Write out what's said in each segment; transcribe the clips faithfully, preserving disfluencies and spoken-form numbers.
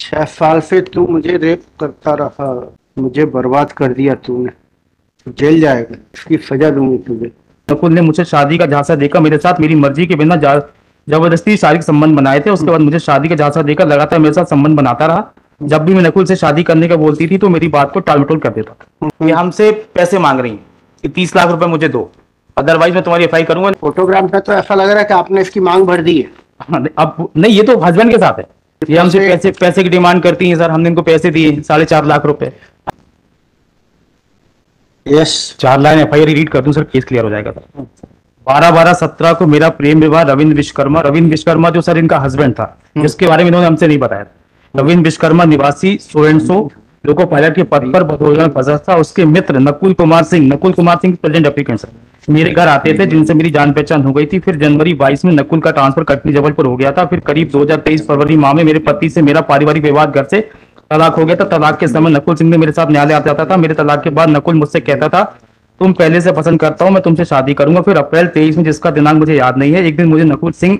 छह साल से तू मुझे रेप करता रहा, मुझे बर्बाद कर दिया तूने, जेल जाएगा, इसकी सजा दूंगी तुझे। नकुल ने मुझे शादी का झांसा देकर मेरे साथ मेरी मर्जी के बिना जबरदस्ती शारीरिक संबंध बनाए थे। उसके बाद मुझे शादी का झांसा देकर लगातार मेरे साथ संबंध बनाता रहा। जब भी मैं नकुल से शादी करने का बोलती थी तो मेरी बात को टालमटोल कर देता था। ये हमसे पैसे मांग रही है, तीस लाख रुपए मुझे दो, अदरवाइज मैं तुम्हारी एफ आई करूंगा। फोटोग्राफ में तो ऐसा लग रहा है कि आपने इसकी मांग भर दी है। अब नहीं, ये तो हस्बैंड के साथ है। ये हमसे पैसे पैसे की डिमांड करती है सर। हमने इनको पैसे दिए साढ़े चार लाख रुपए। यस, चार line F I R read कर दूं सर, केस क्लियर हो जाएगा सर। बारह बारह सत्रह को मेरा प्रेम विवाह रविंद्र विश्वकर्मा, रविंद्र विश्वकर्मा जो सर इनका हस्बैंड था, जिसके बारे में इन्होंने हमसे नहीं बताया। रविंद्र विश्वकर्मा निवासी so and so loco pilot के पद पर भदोही में फंसा था। उसके मित्र Nakul Kumar Singh, Nakul Kumar Singh present applicant sir, मेरे घर आते थे, जिनसे मेरी जान पहचान हो गई थी। फिर जनवरी बाईस में नकुल का ट्रांसफर कटनी जबलपुर हो गया था। फिर करीब दो हज़ार तेईस फरवरी माह में मेरे पति से मेरा पारिवारिक विवाद घर से तलाक हो गया था। तलाक के समय नकुल सिंह ने मेरे साथ न्यायालय आ जाता था। मेरे तलाक के बाद नकुल मुझसे कहता था तुम पहले से पसंद करता हूं, मैं तुमसे शादी करूंगा। फिर अप्रैल तेईस में, जिसका दिनांक मुझे याद नहीं है, एक दिन मुझे नकुल सिंह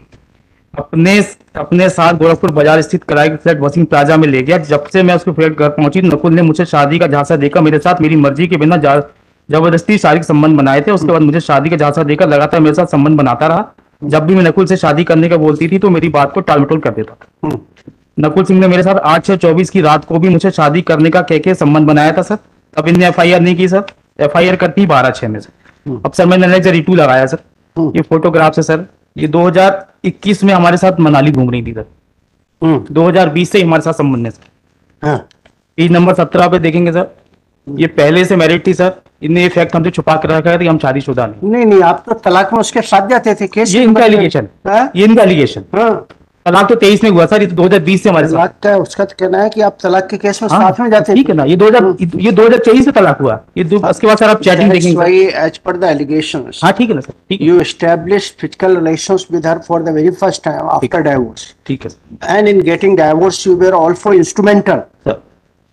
अपने अपने साथ गोरखपुर बाजार स्थित किराए के फ्लैट वसीम प्लाजा में ले गया। जब से मैं उसके फ्लैट घर पहुंची, नकुल ने मुझे शादी का झांसा देकर मेरे साथ मेरी मर्जी के बिना जबरदस्ती शारीरिक संबंध बनाए थे। उसके बाद मुझे शादी का झांसा देकर लगातार मेरे साथ संबंध बनाता रहा। जब भी मैं नकुल से शादी करने का बोलती थी तो मेरी बात को टालमटोल कर देता था। नकुल सिंह ने मेरे साथ आठ छह चौबीस की रात को भी मुझे शादी करने का कह के संबंध बनाया था सर। अब इनने एफ आई आर नहीं की सर, एफ आई आर करती बारह छह में से। अब सर मैंने रिटू लगाया सर। ये फोटोग्राफ है सर, ये दो हज़ार इक्कीस में हमारे साथ मनाली घूम रही थी सर। दो हज़ार बीस से हमारे साथ संबंध है सर। पेज नंबर सत्रह पे देखेंगे सर, ये पहले से मैरिड थी सर। इन्हें ये फैक्ट हमसे छुपा कर रखा है कि हम शादीशुदा नहीं। नहीं नहीं, आप तो तलाक में उसके साथ जाते थे। केस ये इनका एलिगेशन, ये इनका एलिगेशन। तलाक तो तेईस में हुआ सर, ये दो हज़ार बीस से हमारे साथ का उसका तो कहना है कि आप तलाक के केस में साथ में जाते। ठीक है ना, ये दो हज़ार ये दो हज़ार तेईस में तलाक हुआ। ये उसके बाद सर आप चैटिंग देखेंगे। एज पर द एलिगेशंस, हाँ ठीक है ना सर, ठीक है। You establish physical relations with her for the very first time after divorce. ठीक है sir. And in getting divorce you were also instrumental. Sir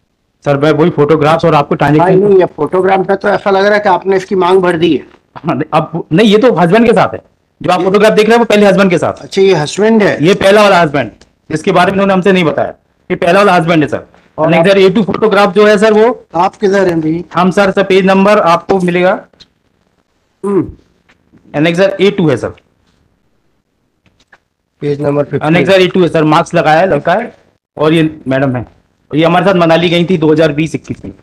sir मैं वही फोटोग्राफ्स और आपको ट्रांजैक्शन। नहीं, ये फोटोग्राफ में तो ऐसा लग रहा है कि आपने इसकी मांग भर दी है। अब नहीं, ये तो हस्बैंड के साथ है। जो आप फोटोग्राफ देख रहे हैं वो पहले हस्बैंड के साथ। अच्छा, ये हस्बैंड है। ये पहला वाला हस्बैंड, जिसके बारे में उन्होंने हमसे नहीं बताया। ये पहला वाला हस्बैंड है सर। और इधर ए टू फोटोग्राफ जो है सर, वो आप किधर हैं भाई? हम सर सर पेज नंबर आपको मिलेगा। एनेक्सर ए टू है sir, page number annexure A two है सर। मार्क्स लगाया है लड़का है, और ये मैडम है। ये हमारे साथ मनाली गई थी दो हज़ार बीस इक्कीस में।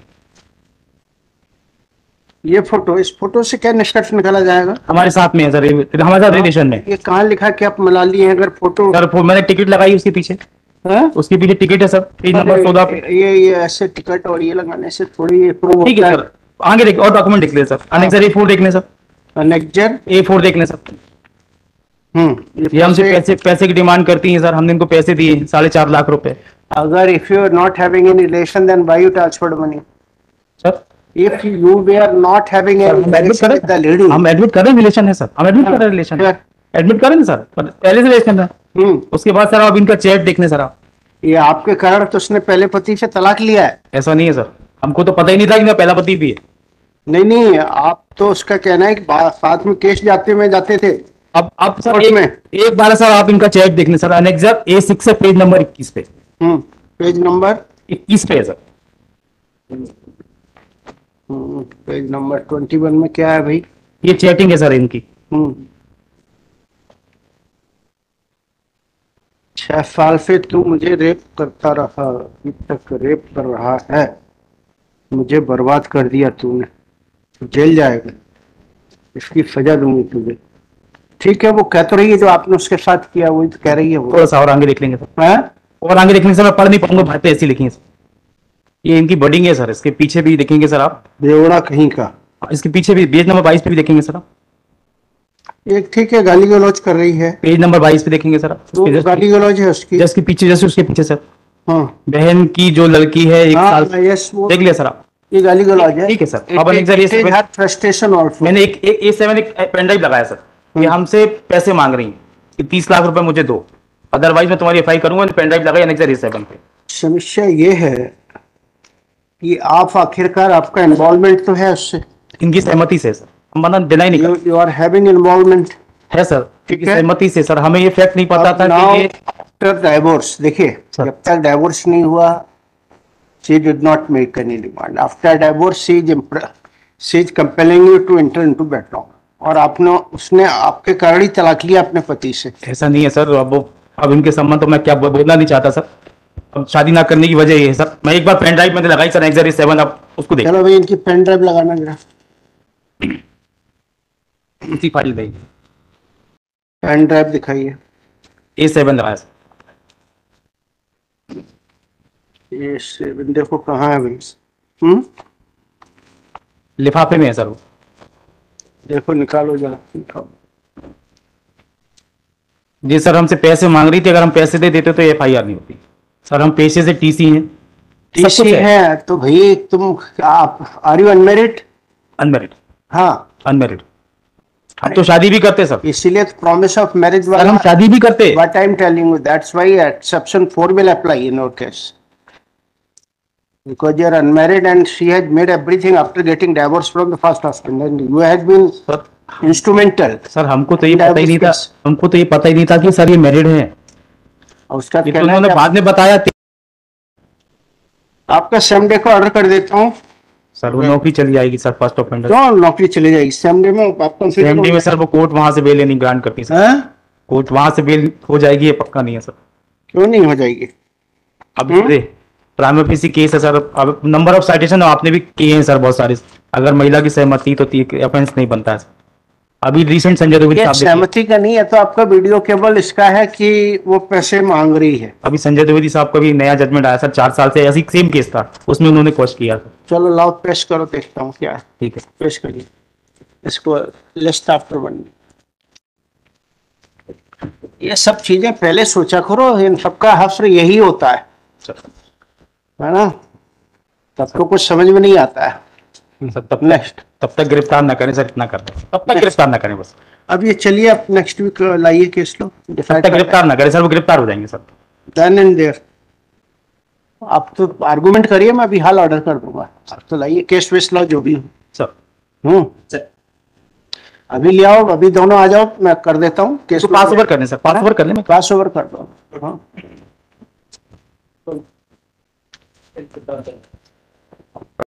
ये फोटो, इस फोटो से क्या निष्कर्ष निकाला जाएगा? हमारे साथ में है सर, हमारे साथ रिलेशन में। ये कहाँ लिखा कि आप मनाली हैं? अगर फोटो सर मैंने टिकट लगाई उसके पीछे। है? उसके पीछे टिकट है सर, पेज नंबर चौदह पे। ये ये ऐसे टिकट और ये लगाने से थोड़ी ये प्रूव। ठीक है सर, आगे देख और डॉक्यूमेंट देख ले सर। अनेक्सर ए फोर देख ले सर, अनेक्सर ए फोर देख ले सर। हम्म ये हमसे पैसे पैसे की डिमांड करती है सर। हमने इनको पैसे दिए साढ़े चार लाख रुपए। अगर if you are not having any relation then why you transferred money? Sir if you we are not having any relation with the lady, हम एडमिट कर रहे हैं रिलेशन है सर। हम एडमिट कर रहे हैं रिलेशन, एडमिट करें ना सर, पहले से रिलेशन है। उसके बाद सर आप इनका चैट देख लें सर। आप ये आपके कारण तो उसने पहले पति से तलाक लिया है। ऐसा नहीं है सर, हमको तो पता ही नहीं था कि मेरा पहला पति भी है। नहीं नहीं, आप तो उसका कहना है कि साथ में केस जाते में जाते थे। अब अब सर एक, में एक बार सर आप इनका चैट देख लें सर। अनेक्सर ए सिक्स है, पेज नंबर इक्कीस पे। हम्म पेज नंबर इक्कीस पे है sir. Page number twenty one में क्या है भाई? ये चैटिंग है सर इनकी। हम्म छह साल से तू मुझे रेप करता रहा, अभी तक रेप कर रहा है, मुझे बर्बाद कर दिया तूने, जेल जाएगा, इसकी सजा दूंगी तुझे। ठीक है, वो कह तो रही है जो आपने उसके साथ किया वही तो कह रही है वो। थोड़ा सा और आगे देख लेंगे सर। है? और आगे देख लेंगे सर, मैं पढ़ नहीं पाऊंगा, भाई पे ऐसी लिखी है। ये इनकी बडिंग है सर, इसके पीछे भी देखेंगे सर आप। बेवड़ा कहीं का। इसके पीछे भी पेज नंबर बाईस पे भी देखेंगे सर आप। एक ठीक है, गाली गलौज कर रही है। पेज नंबर बाईस पे देखेंगे सर आप। तो गाली गलौज है उसकी, जैसे पीछे, जैसे उसके पीछे सर। हाँ, बहन की जो लड़की है एक हाँ, साल। यस, देख लिया सर आप। ये गाली गलौज है। ठीक है सर। अब annexure A seven, frustration also. मैंने एक ए सेवन एक पेन ड्राइव लगाया सर। ये हमसे पैसे मांग रही है, तीस लाख रुपए मुझे दो, अदरवाइज मैं तुम्हारी एफ आई करूंगा। पेन ड्राइव लगाई अनेक्सर ए सेवन पे। समस्या ये है कि आप आखिरकार आपका इन्वॉल्वमेंट तो है उससे, इनकी सहमति से सर, हम मना डिनाई नहीं करते। यू आर हैविंग इन्वॉल्वमेंट है सर, ठीक है, सहमति से सर। हमें ये फैक्ट नहीं पता था कि ये आफ्टर डाइवोर्स, देखिए सर। जब तक डाइवोर्स नहीं हुआ she did not make any demand. After divorce she is she is compelling you to enter into wedlock, और आपने उसने आपके कारण ही तलाक लिया अपने पति से। ऐसा नहीं है सर, अब वो अब इनके संबंध तो मैं क्या बो- बोलना नहीं चाहता सर। अब शादी ना करने की वजह ये है सर। मैं एक बार पेन ड्राइव मैंने लगाई सर एक्सरी सेवन, अब उसको देखिए चलो भाई इनकी पेन ड्राइव लगाना जरा, उसी फाइल में पेन ड्राइव दिखाइए। ए सेवन लगाया सर। ये सेवन देखो कहाँ है भाई। हम्म लिफाफे में है सर वो। देखो निकालो जरा, निकालो। जी सर, हमसे पैसे मांग रही थी, अगर हम पैसे दे देते तो एफ आई आर नहीं होती सर। हम पेशे से टीसी हैं, सब टीसी कुछ है। है तो भाई तुम आप आर यू अनमेरिड? अनमेरिड, हाँ, अनमेरिड। हम तो शादी भी करते सर। इसीलिए तो प्रॉमिस ऑफ मैरिज सर वाला हम शादी भी करते। what I'm telling you, that's why exception four will apply in our case, because you are unmarried and she has made everything after getting divorced from the first husband and you have been sir instrumental। Sir हमको तो ये पता ही नहीं था, Divorce case। हमको तो ये पता ही नहीं था कि सर ये मैरिड हैं। और उसका ये तो कहना है उन्होंने कि बाद में बताया। आपका सेम डे का ऑर्डर कर देता हूँ। सर वो नौकरी चली जाएगी सर, फर्स्ट ऑफेंडर। क्यों नौकरी चली जाएगी सेम डे में? आप सेम डे में सर वो कोर्ट वहां से बेल नहीं ग्रांट करती सर। हैं? कोर्ट वहां से बेल हो जाएगी, ये पक्का नहीं है सर। क्यों नहीं हो जाएगी? अब hmm? The primary PC case है सर। अब नंबर ऑफ साइटेशन आपने भी किए हैं सर बहुत सारे। अगर महिला की सहमति तो ऑफेंस नहीं बनता है सर। अभी रिसेंट संजय दुबे ये साहब ने- सहमति का नहीं है तो आपका वीडियो केवल इसका है कि वो पैसे मांग रही है। अभी संजय द्विवेदी साहब का भी नया जजमेंट आया सर, चार साल से ऐसी सेम केस था, उसमें उन्होंने क्वेश्चन किया था। चलो लाओ पेश करो, देखता हूँ क्या है। ठीक है। पेश करिए इसको, लिस्ट आफ्टर वन। ये सब चीजें पहले सोचा करो, इन सबका हश्र यही होता है, सर है ना? तब तो कुछ समझ में नहीं आता है। सर तब नेक्स्ट, तब तक गिरफ्तार ना करें सर, इतना करते हैं, तब तक गिरफ्तार ना करें बस। अब ये चलिए आप नेक्स्ट वीक लाइए केस लो, तब तक गिरफ्तार ना करें सर, वो गिरफ्तार हो जाएंगे सर। Then and there. आप तो आर्गुमेंट करिए, मैं अभी हाल ऑर्डर कर दूंगा। आप तो लाइए केस वेस लाओ जो भी हो। सर हम्म सर अभी ले आओ, अभी दोनों आ जाओ, मैं कर देता हूँ केस। इसको पास ओवर करने सर, पास ओवर कर ले। मैं पास ओवर कर दो। हाँ